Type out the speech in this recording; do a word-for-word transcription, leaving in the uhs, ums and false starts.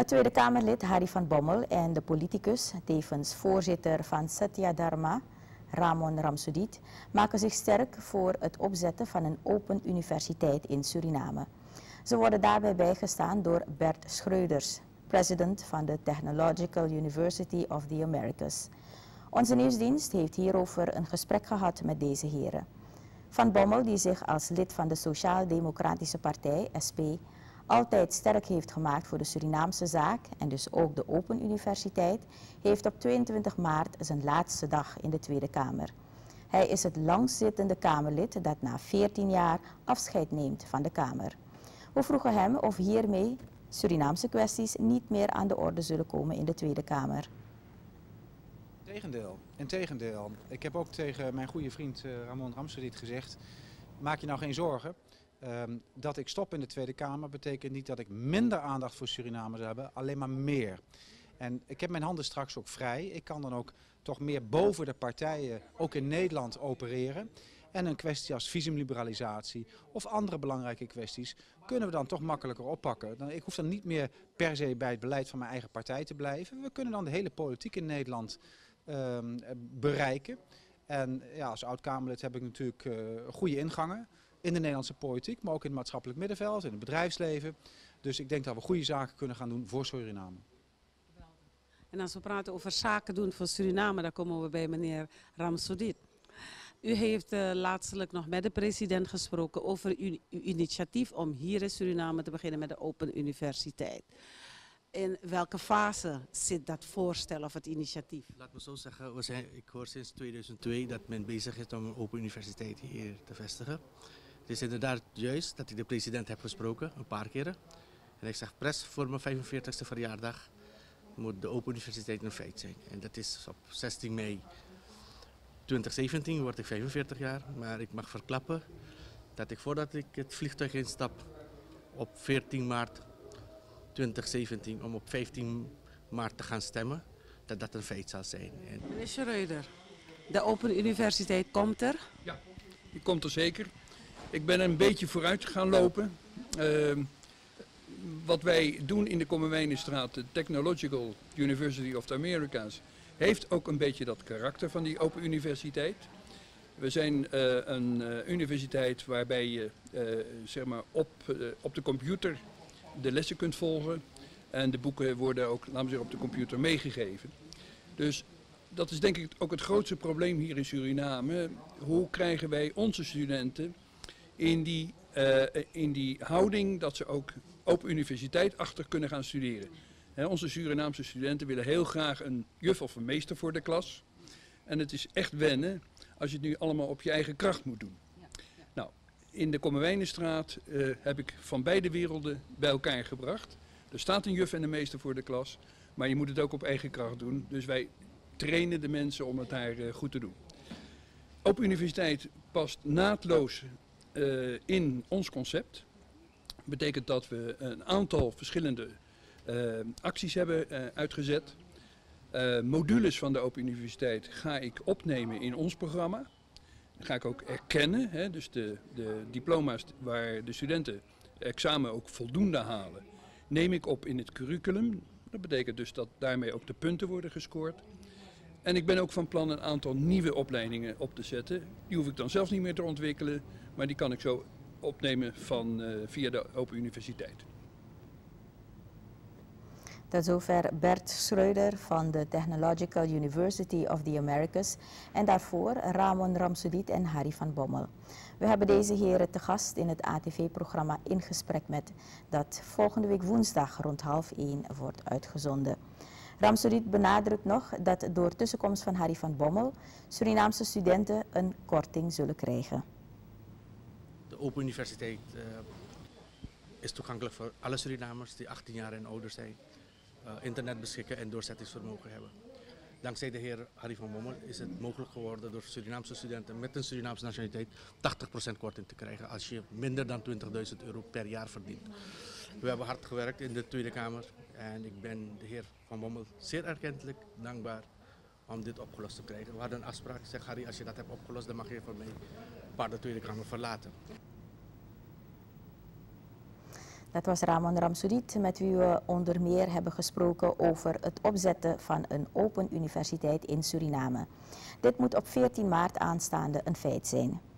Het Tweede Kamerlid Harry van Bommel en de politicus, tevens voorzitter van Satya Dharma, Ramon Ramsudit, maken zich sterk voor het opzetten van een open universiteit in Suriname. Ze worden daarbij bijgestaan door Bert Schreuders, president van de Technological University of the Americas. Onze nieuwsdienst heeft hierover een gesprek gehad met deze heren. Van Bommel, die zich als lid van de Sociaal-Democratische Partij, S P, altijd sterk heeft gemaakt voor de Surinaamse zaak en dus ook de Open Universiteit, heeft op tweeëntwintig maart zijn laatste dag in de Tweede Kamer. Hij is het langstzittende Kamerlid dat na veertien jaar afscheid neemt van de Kamer. We vroegen hem of hiermee Surinaamse kwesties niet meer aan de orde zullen komen in de Tweede Kamer. Integendeel, integendeel. Ik heb ook tegen mijn goede vriend uh, Ramon Ramsudit gezegd, maak je nou geen zorgen. Um, dat ik stop in de Tweede Kamer betekent niet dat ik minder aandacht voor Suriname zou hebben, alleen maar meer. En ik heb mijn handen straks ook vrij. Ik kan dan ook toch meer boven de partijen, ook in Nederland, opereren. En een kwestie als visumliberalisatie of andere belangrijke kwesties kunnen we dan toch makkelijker oppakken. Ik hoef dan niet meer per se bij het beleid van mijn eigen partij te blijven. We kunnen dan de hele politiek in Nederland uh, bereiken. En ja, als oud-Kamerlid heb ik natuurlijk uh, goede ingangen in de Nederlandse politiek, maar ook in het maatschappelijk middenveld, in het bedrijfsleven. Dus ik denk dat we goede zaken kunnen gaan doen voor Suriname. En als we praten over zaken doen voor Suriname, dan komen we bij meneer Ramsudit. U heeft uh, laatstelijk nog met de president gesproken over uw, uw initiatief om hier in Suriname te beginnen met de Open Universiteit. In welke fase zit dat voorstel of het initiatief? Laat me zo zeggen, we zijn, ik hoor sinds tweeduizend twee dat men bezig is om een Open Universiteit hier te vestigen. Het is inderdaad juist dat ik de president heb gesproken, een paar keren. En ik zeg, pres, voor mijn vijfenveertigste verjaardag moet de Open Universiteit een feit zijn. En dat is op zestien mei twintig zeventien, word ik vijfenveertig jaar. Maar ik mag verklappen dat ik voordat ik het vliegtuig instap op veertien maart twintig zeventien, om op vijftien maart te gaan stemmen, dat dat een feit zal zijn. En... Meneer Schreuder, de Open Universiteit komt er? Ja, die komt er zeker. Ik ben een beetje vooruit gaan lopen. Uh, wat wij doen in de Kommerwijnenstraat, de Technological University of the Americas, heeft ook een beetje dat karakter van die Open Universiteit. We zijn uh, een uh, universiteit waarbij je uh, zeg maar op, uh, op de computer de lessen kunt volgen. En de boeken worden ook, laten we zeggen, op de computer meegegeven. Dus dat is denk ik ook het grootste probleem hier in Suriname. Hoe krijgen wij onze studenten in die, uh, in die houding dat ze ook Open Universiteit achter kunnen gaan studeren. He, onze Surinaamse studenten willen heel graag een juf of een meester voor de klas. En het is echt wennen als je het nu allemaal op je eigen kracht moet doen. Ja, ja. Nou, in de Kommerwijnenstraat uh, heb ik van beide werelden bij elkaar gebracht. Er staat een juf en een meester voor de klas, maar je moet het ook op eigen kracht doen. Dus wij trainen de mensen om het daar uh, goed te doen. Open Universiteit past naadloos uh, in ons concept. Dat betekent dat we een aantal verschillende uh, acties hebben uh, uitgezet. Uh, modules van de Open Universiteit ga ik opnemen in ons programma. Dat ga ik ook erkennen, hè, dus de, de diploma's waar de studenten examen ook voldoende halen, neem ik op in het curriculum. Dat betekent dus dat daarmee ook de punten worden gescoord. En ik ben ook van plan een aantal nieuwe opleidingen op te zetten. Die hoef ik dan zelfs niet meer te ontwikkelen, maar die kan ik zo opnemen van, uh, via de Open Universiteit. Tot zover Bert Schreuder van de Technological University of the Americas en daarvoor Ramon Ramsudit en Harry van Bommel. We hebben deze heren te gast in het A T V-programma In Gesprek Met, dat volgende week woensdag rond half één wordt uitgezonden. Ramsudit benadrukt nog dat door tussenkomst van Harry van Bommel Surinaamse studenten een korting zullen krijgen. De Open Universiteit uh, is toegankelijk voor alle Surinamers die achttien jaar en ouder zijn. Uh, internet beschikken en doorzettingsvermogen hebben. Dankzij de heer Harry van Bommel is het mogelijk geworden door Surinaamse studenten met een Surinaamse nationaliteit tachtig procent korting te krijgen als je minder dan twintigduizend euro per jaar verdient. We hebben hard gewerkt in de Tweede Kamer en ik ben de heer Van Bommel zeer erkentelijk dankbaar om dit opgelost te krijgen. We hadden een afspraak, ik zeg Harry, als je dat hebt opgelost dan mag je voor mij maar de Tweede Kamer verlaten. Dat was Ramon Ramsudiet, met wie we onder meer hebben gesproken over het opzetten van een open universiteit in Suriname. Dit moet op veertien maart aanstaande een feit zijn.